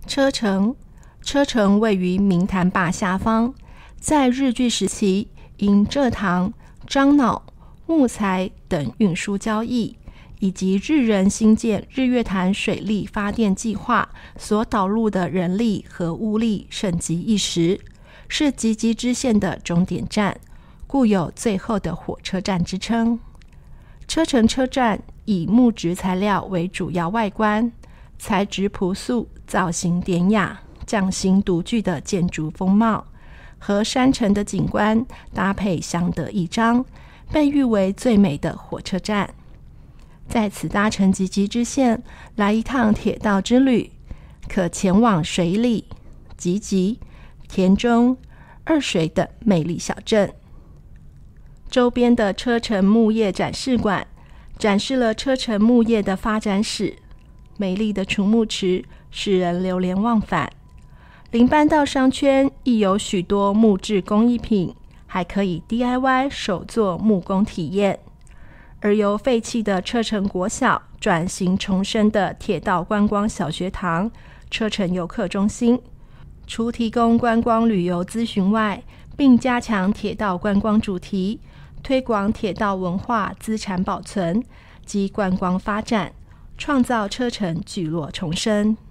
车城位于明潭坝下方，在日据时期因蔗糖、樟脑、木材等运输交易，以及日人兴建日月潭水力发电计划所导入的人力和物力盛极一时，是集集支线的终点站，故有最后的火车站之称。车城车站以木质材料为主要外观，材质朴素，造型典雅，匠心独具的建筑风貌和山城的景观搭配相得益彰，被誉为最美的火车站。在此搭乘集集支线来一趟铁道之旅，可前往水里、集集、田中、二水等美丽小镇。周边的车城木业展示馆展示了车城木业的发展史，美丽的楚木池使人流连忘返。邻班道商圈亦有许多木质工艺品，还可以 DIY 手作木工体验。而由废弃的车城国小转型重生的铁道观光小学堂车城游客中心，除提供观光旅游咨询外，并加强铁道观光主题，推广铁道文化资产保存及观光发展，创造车城聚落重生。